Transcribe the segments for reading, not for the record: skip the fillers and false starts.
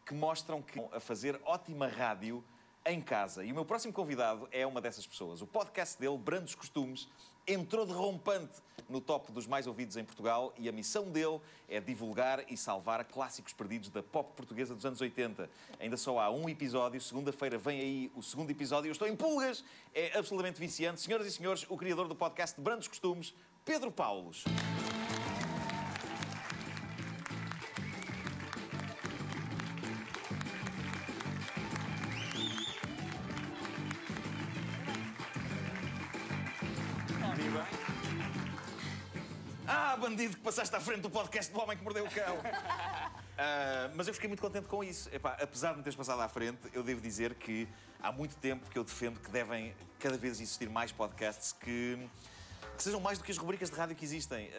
que mostram que a fazer ótima rádio em casa. E o meu próximo convidado é uma dessas pessoas. O podcast dele, Brandos Costumes, entrou derrompante no top dos mais ouvidos em Portugal e a missão dele é divulgar e salvar clássicos perdidos da pop portuguesa dos anos 80. Ainda só há um episódio, segunda-feira vem aí o segundo episódio. Eu estou em pulgas, é absolutamente viciante. Senhoras e senhores, o criador do podcast Brandos Costumes, Pedro Paulos. Ah, bandido que passaste à frente do podcast do Homem que Mordeu o Cão. Mas eu fiquei muito contente com isso. Epá, apesar de me teres passado à frente, eu devo dizer que há muito tempo que eu defendo que devem cada vez existir mais podcasts que sejam mais do que as rubricas de rádio que existem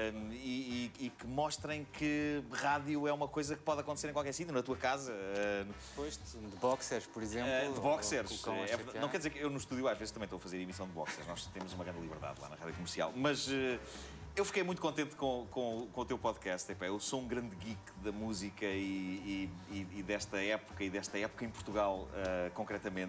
e que mostrem que rádio é uma coisa que pode acontecer em qualquer sítio, na tua casa. Depois de boxers, por exemplo. De boxers. Não quer dizer que eu no estúdio às vezes também estou a fazer emissão de boxers. Nós temos uma grande liberdade lá na rádio comercial. Mas eu fiquei muito contente com o teu podcast. Epá, eu sou um grande geek da música e desta época em Portugal, concretamente.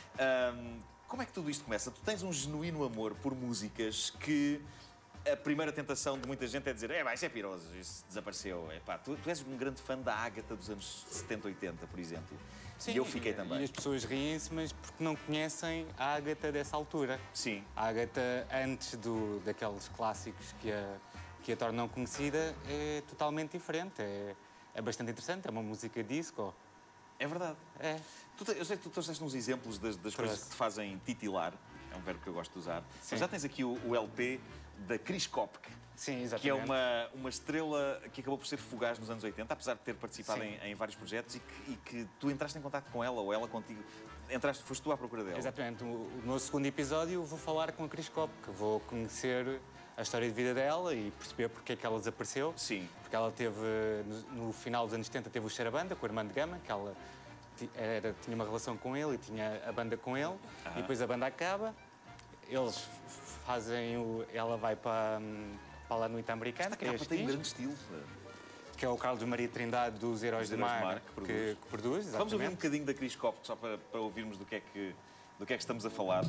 Como é que tudo isto começa? Tu tens um genuíno amor por músicas que a primeira tentação de muita gente é dizer isso é piroso, isso desapareceu. Tu és um grande fã da Ágata dos anos 70, 80, por exemplo. Sim, e eu fiquei também. E as pessoas riem-se, mas porque não conhecem a Ágata dessa altura. Sim. A Ágata antes daqueles clássicos que a tornam conhecida é totalmente diferente. É bastante interessante, é uma música disco. É verdade. É. Eu sei que tu trouxeste uns exemplos das coisas que te fazem titilar. É um verbo que eu gosto de usar. Sim. Mas já tens aqui o LP da Chris Kopke. Sim, exatamente. Que é uma estrela que acabou por ser fugaz nos anos 80, apesar de ter participado em vários projetos e que tu entraste em contato com ela ou ela contigo. Foste tu à procura dela. Exatamente. O meu segundo episódio vou falar com a Chris Kopke. Vou conhecer a história de vida dela e perceber porque é que ela desapareceu. Sim. Porque ela teve, no final dos anos 70, teve o Xarabanda com a irmã de Gama, que ela tinha uma relação com ele e tinha a banda com ele. E depois a banda acaba, eles fazem ela vai para lá no Itamberiano, que tem um grande estilo. Que é o Carlos Maria Trindade dos Heróis do Mar, que produz. Exatamente. Vamos ouvir um bocadinho da Chris Kopke, só para ouvirmos do que é que estamos a falar.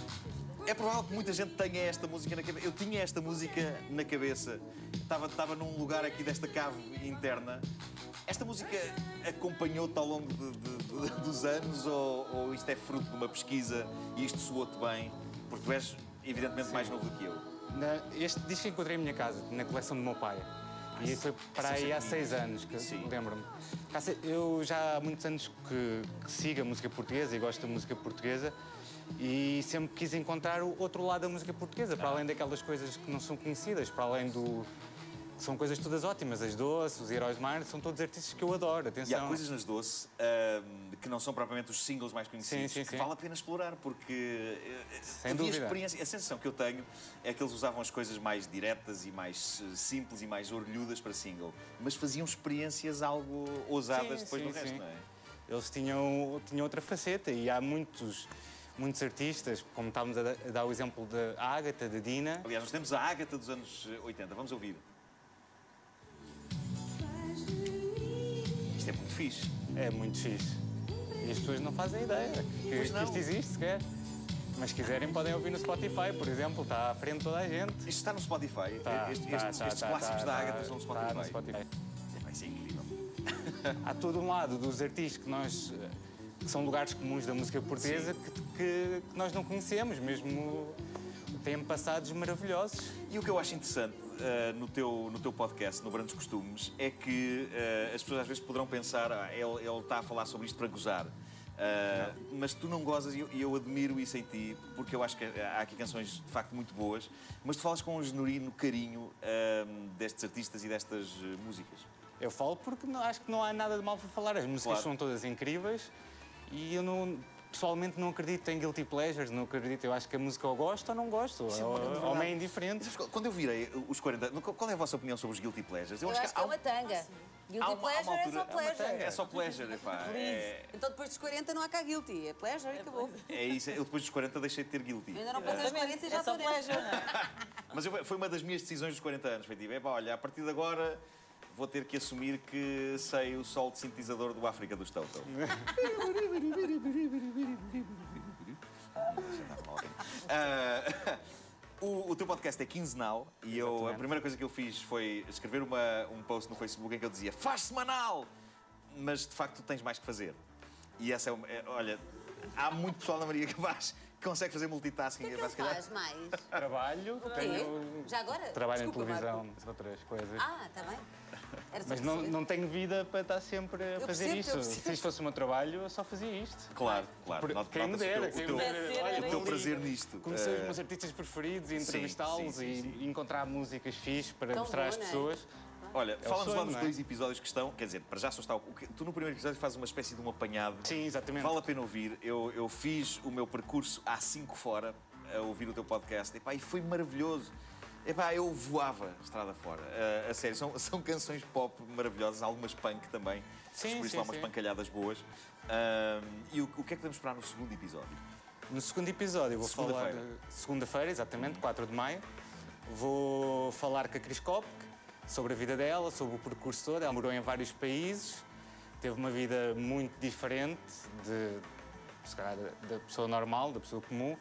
É provável que muita gente tenha esta música na cabeça. Eu tinha esta música na cabeça. Estava num lugar aqui desta cave interna. Esta música acompanhou-te ao longo dos anos ou isto é fruto de uma pesquisa e isto soou-te bem? Porque tu és, evidentemente, mais novo do que eu. Este disco encontrei em minha casa, na coleção do meu pai. E foi para aí há 6 anos, que lembro-me. Eu já há muitos anos que sigo a música portuguesa e gosto da música portuguesa e sempre quis encontrar o outro lado da música portuguesa, para além daquelas coisas que não são conhecidas, para além do... São coisas todas ótimas, as Doce, os Heróis do Mar, são todos artistas que eu adoro, atenção. E há coisas nas Doce que não são propriamente os singles mais conhecidos, que vale a pena explorar, porque havia experiência. A sensação que eu tenho é que eles usavam as coisas mais diretas e mais simples e mais orlhudas para single, mas faziam experiências algo ousadas depois do resto, não é? Eles tinham outra faceta e há muitos artistas, como estávamos a dar o exemplo da Ágata, da Dina. Aliás, nós temos a Ágata dos anos 80, vamos ouvir. Isto é muito fixe. É muito fixe. E as pessoas não fazem ideia que isto existe sequer. Mas se quiserem podem ouvir no Spotify, por exemplo, está à frente de toda a gente. Isto está no Spotify? Estes clássicos da Ágata estão no Spotify? Está no Spotify. Vai ser incrível. Há todo um lado dos artistas que são lugares comuns da música portuguesa que nós não conhecemos, mesmo têm passados maravilhosos. E o que eu acho interessante no teu podcast, no Brandos Costumes, é que as pessoas às vezes poderão pensar ele está a falar sobre isto para gozar. Mas tu não gozas e eu admiro isso em ti, porque eu acho que há aqui canções de facto muito boas, mas tu falas com um genuíno carinho destes artistas e destas músicas. Eu falo porque acho que não há nada de mal para falar. As músicas são todas incríveis e eu pessoalmente não acredito em guilty pleasures, não acredito. Eu acho que a música ou gosto ou não gosto, ou é indiferente. Quando eu virei os 40, qual é a vossa opinião sobre os guilty pleasures? Eu acho que é uma tanga. Guilty pleasure é só pleasure. É só pleasure, epá. Então depois dos 40 não há cá guilty, é pleasure e acabou. É isso, eu depois dos 40 deixei de ter guilty. Eu ainda não passei os 40 e já estou pleasure. Mas foi uma das minhas decisões dos 40 anos, foi tipo, olha, a partir de agora vou ter que assumir que sei o sol de sintetizador do África dos Toto. O teu podcast é quinzenal e a primeira coisa que eu fiz foi escrever um post no Facebook em que eu dizia faz semanal! Mas de facto tens mais que fazer. E essa olha, há muito pessoal na Maria Cabaz que consegue fazer multitasking. O que é que ele faz mais? Trabalho, tenho... Já agora? Trabalho em Desculpa, televisão, Marco. outras coisas. Ah, está bem. Era só Mas para saber. não tenho vida para estar sempre a fazer percebo, isto. eu percebo. Se isto fosse o meu trabalho, eu só fazia isto. Claro. Quem me dera, quem me dera. Olha, o teu prazer nisto. Conhecer os meus artistas preferidos e entrevistá-los e encontrar músicas fixes para Tão mostrar bom, às não é? pessoas. Olha, fala-nos lá sonho, dos não é? 2 episódios que estão. Quer dizer, para já só está. Tu no primeiro episódio fazes uma espécie de um apanhado. Sim, exatamente. Vale a pena ouvir. Eu fiz o meu percurso há 5 fora a ouvir o teu podcast. E foi maravilhoso. Eu voava estrada fora. A sério, são canções pop maravilhosas, algumas punk também. Sim, por isso há umas pancalhadas boas. E o que é que podemos esperar no segundo episódio? No segundo episódio vou falar... Segunda-feira, exatamente, 4 de maio. Vou falar com a Cris Cop sobre a vida dela, sobre o percurso todo. Ela morou em vários países, teve uma vida muito diferente se calhar, da pessoa normal, da pessoa comum.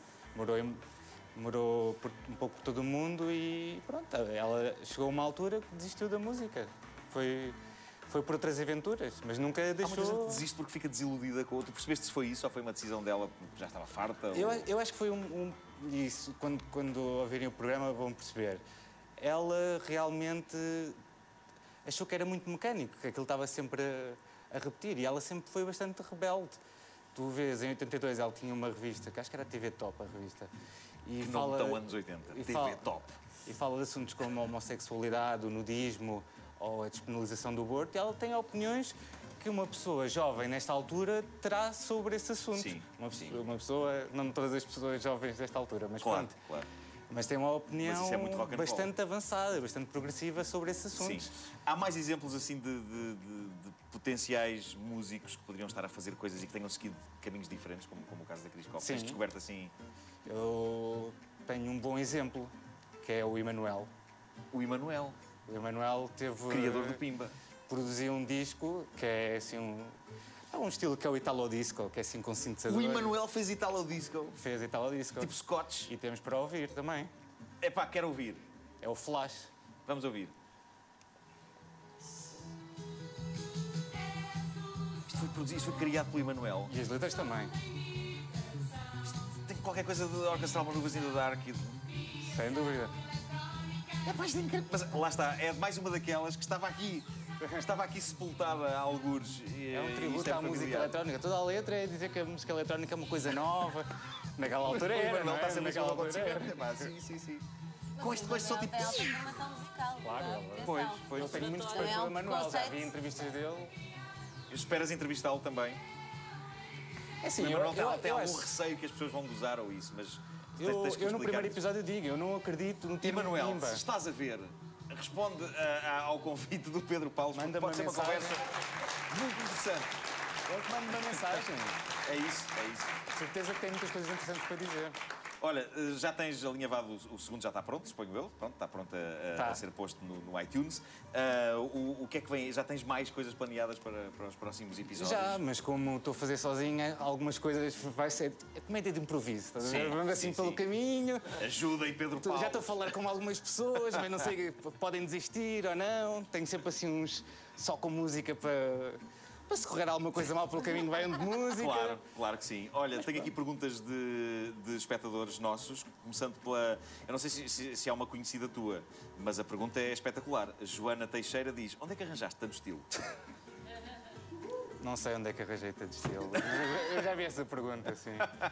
Morou um pouco por todo o mundo e pronto, ela chegou a uma altura que desistiu da música. Foi por outras aventuras, mas nunca deixou... Há muita gente que desiste porque fica desiludida com o outro. Percebeste se foi isso ou foi uma decisão dela porque já estava farta? Eu acho que foi isso, quando ouvirem o programa vão perceber. Ela realmente achou que era muito mecânico, que aquilo estava sempre a repetir e ela sempre foi bastante rebelde. Tu vês, em 82 ela tinha uma revista, que acho que era a TV Top, a revista. E não tão anos 80, TV Top. E fala de assuntos como a homossexualidade, o nudismo ou a despenalização do aborto. E ela tem opiniões que uma pessoa jovem nesta altura terá sobre esse assunto. Sim, uma pessoa, não todas as pessoas jovens desta altura, mas claro, pronto. Claro. Mas tem uma opinião Mas isso é muito rock and roll. bastante avançada, bastante progressiva sobre esse assunto. Sim. Há mais exemplos assim de potenciais músicos que poderiam estar a fazer coisas e que tenham seguido caminhos diferentes, como o caso da Cris Cop? Tens descoberto assim... Eu tenho um bom exemplo, que é o Emanuel. O Emanuel. O Emanuel teve... Criador do Pimba. Produziu um disco que é assim um estilo que é o Italo Disco, que é assim com sintetizador. O Emanuel fez Italo Disco. Fez Italo Disco. Tipo Scotch. E temos para ouvir também. Quero ouvir. É o Flash. Vamos ouvir. Isto foi produzido, isto foi criado pelo Emanuel. E as letras também. Tem qualquer coisa de Orchestral Maneuvers in the Dark. Sem dúvida. Isto é incrível. Mas lá está, é mais uma daquelas que estava aqui sepultada há algures. É um tributo à música eletrónica. Toda a letra é dizer que a música eletrónica é uma coisa nova. Naquela altura era, não é? Naquela altura era. Sim. Com este som tipo... Tem alta formação musical. Claro, Atenção. eu tenho muito respeito pelo Emanuel. Já vi entrevistas dele. Esperas entrevistá-lo também? É assim, o Emanuel tem algum acho... receio que as pessoas vão gozar ou isso, mas... Eu no primeiro episódio digo, eu não acredito no termo Emanuel, Pimba. se estás a ver, responde ao convite do Pedro Paulo. Manda-me pode ser uma mensagem. conversa muito interessante. Eu te mando uma mensagem. É isso. Certeza que tem muitas coisas interessantes para dizer. Olha, já tens alinhavado, o segundo já está pronto, suponho eu. Pronto, está pronto a ser posto no iTunes. O que é que vem? Já tens mais coisas planeadas para os próximos episódios? Já, mas como estou a fazer sozinha, algumas coisas vai ser comédia de improviso. Estás a ver? Vamos assim pelo caminho. Ajuda aí, Pedro Paulo. Já estou a falar com algumas pessoas, mas não sei, podem desistir ou não. Tenho sempre assim uns só com música para se correr alguma coisa mal pelo caminho, vai de música. Claro que sim. Olha, tenho aqui perguntas de espectadores nossos, começando pela... Eu não sei se há uma conhecida tua, mas a pergunta é espetacular. A Joana Teixeira diz, onde é que arranjaste tanto estilo? Não sei onde é que arranjei tanto estilo. Eu já vi essa pergunta, assim.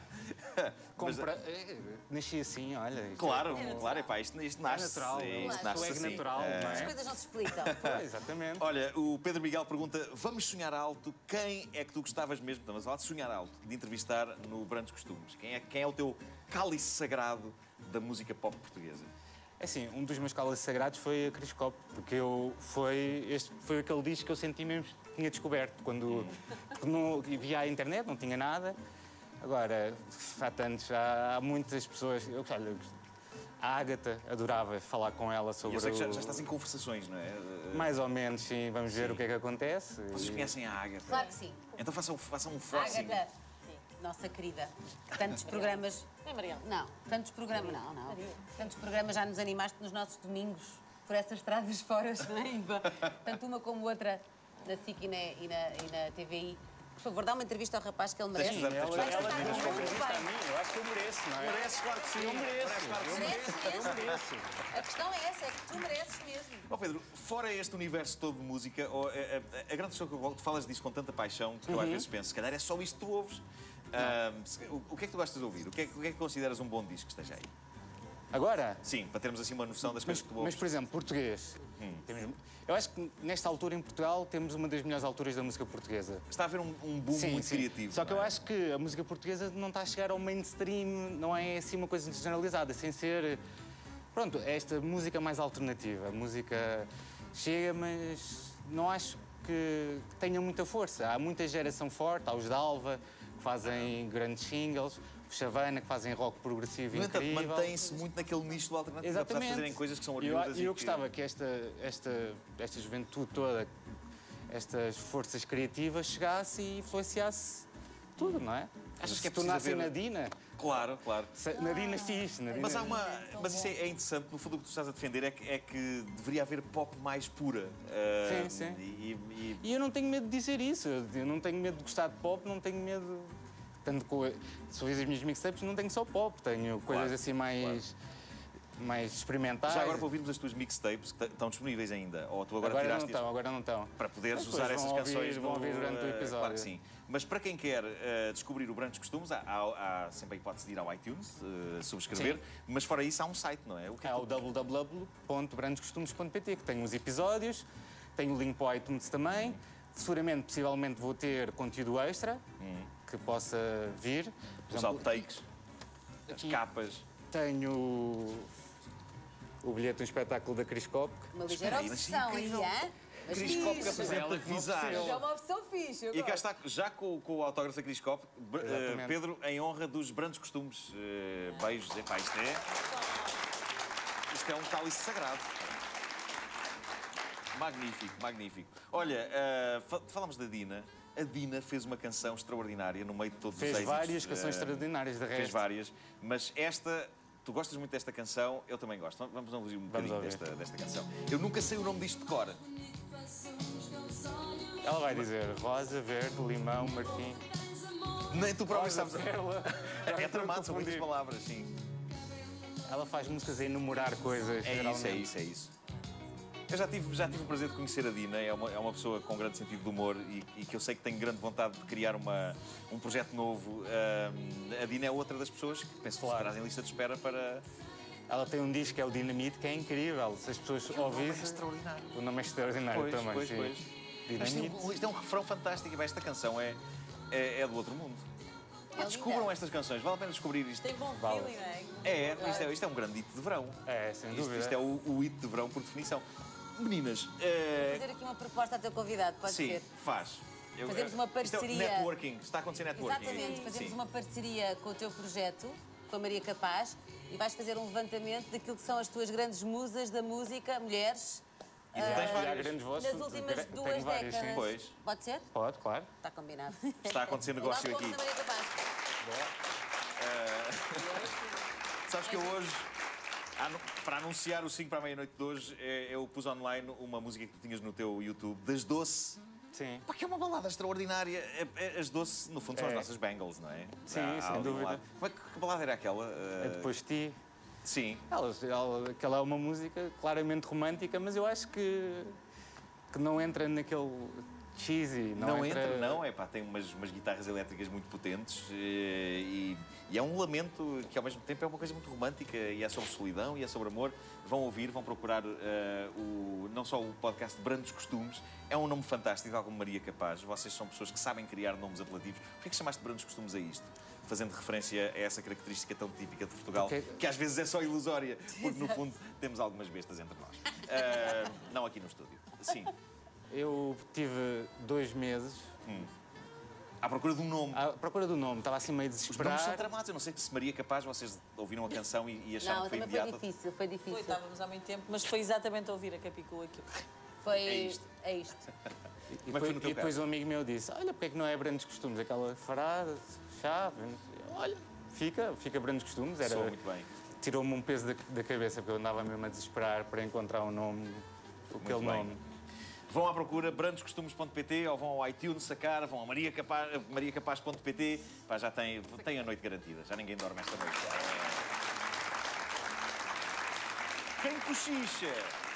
Nasci assim, olha. Claro, isto nasce. É natural. Isto nasce assim. Natural, não é? As coisas não se explicam. Exatamente. Olha, o Pedro Miguel pergunta, vamos sonhar alto, quem é que tu gostavas mesmo, estamos a falar de sonhar alto, de entrevistar no Brandos Costumes? Quem é o teu cálice sagrado da música pop portuguesa? É assim, um dos meus cálices sagrados foi a Cris Cop, porque foi aquele disco que eu senti mesmo que tinha descoberto, quando não via a internet, não tinha nada. Agora, há muitas pessoas... A Ágata, adorava falar com ela sobre Eu sei que já estás em conversações, não é? Mais ou menos, sim. Vamos ver o que é que acontece. Vocês conhecem a Ágata? Claro que sim. Então façam um forcing. Ágata, nossa querida. Tantos programas... É Mariana. Não, tantos programas... Não. Tantos programas já nos animaste nos nossos domingos, por essas estradas fora, não é, Iva? Tanto uma como outra, na SIC e na TVI. Por favor, dá uma entrevista ao rapaz que ele merece. Sim, ela diz uma entrevista a mim. Eu acho que eu mereço, não é? Merece, claro que sim. Eu mereço. Mereces mesmo. A questão é essa, é que tu mereces mesmo. Ó Pedro, fora este universo todo de música, a grande questão que tu falas disso com tanta paixão, que eu às vezes penso, se calhar é só isto que tu ouves. O que é que tu gostas de ouvir? O que é que consideras um bom disco que esteja aí? Agora? Sim, para termos assim uma noção das coisas que tu ouves. Mas, por exemplo, português. Eu acho que nesta altura em Portugal temos uma das melhores alturas da música portuguesa. Está a haver um boom muito criativo. Só que eu acho que a música portuguesa não está a chegar ao mainstream, não é assim uma coisa generalizada, sem ser... Pronto, é esta música mais alternativa. A música chega, mas não acho que tenha muita força. Há muita geração forte, há os Dalva, que fazem grandes singles, os Savana, que fazem rock progressivo incrível. Mantém-se muito naquele nicho do alternativo, Exatamente. apesar de fazerem coisas que são oriundas. Eu gostava que esta juventude toda, estas forças criativas, chegasse e influenciasse tudo, não é? Achas que é se tornasse na Dina? Claro, claro. Nadina fixe. Mas mas isso é interessante, no fundo o que tu estás a defender é que deveria haver pop mais pura. Sim. E eu não tenho medo de dizer isso. Eu não tenho medo de gostar de pop, não tenho medo... Tanto se ouvires as minhas mixtapes, não tenho só pop, tenho coisas assim mais experimentais. Já agora para ouvirmos as tuas mixtapes, que estão disponíveis ainda? Ou tu agora tiraste agora não estão. Para poderes usar essas canções vão ouvir durante o episódio. Claro que sim. Mas para quem quer descobrir o Brancos Costumes, há sempre a hipótese de ir ao iTunes, subscrever, mas fora isso há um site, não é? O www.brancoscostumes.pt, que tem os episódios, tem o link para o iTunes também. Seguramente, possivelmente, vou ter conteúdo extra que possa vir. Os outtakes, as capas. Tenho o bilhete do espetáculo da Cris Cop. Uma ligeira opção aí, hã? Cris Cop que apresenta Visage. É uma opção fixe. E cá está, já com o autógrafo da Cris Cop, Pedro, em honra dos Brancos Costumes. Beijos. Epá, isto é um cálice sagrado. Magnífico, magnífico. Olha, falamos da Dina. A Dina fez uma canção extraordinária no meio de todos os êxitos. Fez várias canções extraordinárias, de resto. Fez várias, mas esta... Tu gostas muito desta canção, eu também gosto. Vamos ouvir um bocadinho desta canção. Eu nunca sei o nome disto de cor. Ela vai dizer rosa, verde, limão, marfim. Nem tu próprio sabes. Perla. É tramado, são muitas palavras, sim. Ela faz músicas a enumerar coisas. É isso. Eu já tive o prazer de conhecer a Dina, é uma pessoa com grande sentido de humor e que eu sei que tem grande vontade de criar um projeto novo. A Dina é outra das pessoas que penso que estarás em lista de espera para... Ela tem um disco que é o Dinamite, que é incrível. Se as pessoas ouvissem... É extraordinário. O nome é extraordinário também. Pois. Dinamite. Isto é um refrão fantástico e esta canção é do outro mundo. Descubram estas canções, vale a pena descobrir isto. Tem bom feeling, não é? Isto é um grande hit de verão. É, sem dúvida. Isto é o hit de verão por definição. Meninas... Vou fazer aqui uma proposta ao teu convidado, pode ser? Sim, faz. Fazemos uma parceria... Isto é networking, está a acontecer networking. Exatamente, fazemos uma parceria com o teu projeto, com a Maria Capaz, e vais fazer um levantamento daquilo que são as tuas grandes musas da música, mulheres, E tu tens várias. Grandes vozes, nas últimas tenho 2 várias, décadas. sim. Pois. Pode ser? Pode, claro. Está combinado. Está a acontecer negócio Nós aqui. fomos na Maria Capaz. Sabes que eu hoje, para anunciar o 5 para a meia-noite de hoje, eu pus online uma música que tu tinhas no teu YouTube, das Doce. Sim. Pá, que é uma balada extraordinária. As Doce, no fundo, são as nossas Bangles, não é? Sim, Há sem ali um dúvida. lado. Que balada era aquela? É Depois de Ti. Sim. Aquela é uma música claramente romântica, mas eu acho que não entra naquele cheesy. Não entra, não. Tem umas guitarras elétricas muito potentes e é um lamento que, ao mesmo tempo, é uma coisa muito romântica e é sobre solidão e é sobre amor. Vão ouvir, vão procurar não só o podcast Brancos Costumes, é um nome fantástico, tal como Maria Capaz. Vocês são pessoas que sabem criar nomes apelativos. Porquê que chamaste Brancos Costumes a isto? Fazendo referência a essa característica tão típica de Portugal, que às vezes é só ilusória, porque no fundo temos algumas bestas entre nós. Não aqui no estúdio. Sim. Eu tive 2 meses À procura de um nome. À procura do nome, estava assim meio Os desesperado. nomes são tramados. Eu não sei se Maria Capaz, vocês ouviram a canção e acharam Não, que foi também imediata. foi difícil. Estávamos há muito tempo, mas foi exatamente a ouvir a Capicua aquilo. É isto. É isto. E depois um amigo meu disse, olha, porque é que não é Brandos Costumes? Aquela frase, chave, olha, fica Brandos Costumes. Soa muito bem. Tirou-me um peso da cabeça, porque eu andava mesmo a desesperar para encontrar um nome, aquele nome. Vão à procura, brandoscostumes.pt ou vão ao iTunes sacar, vão a mariacapaz.pt. Pá, já tem a noite garantida, já ninguém dorme esta noite. Quem cochicha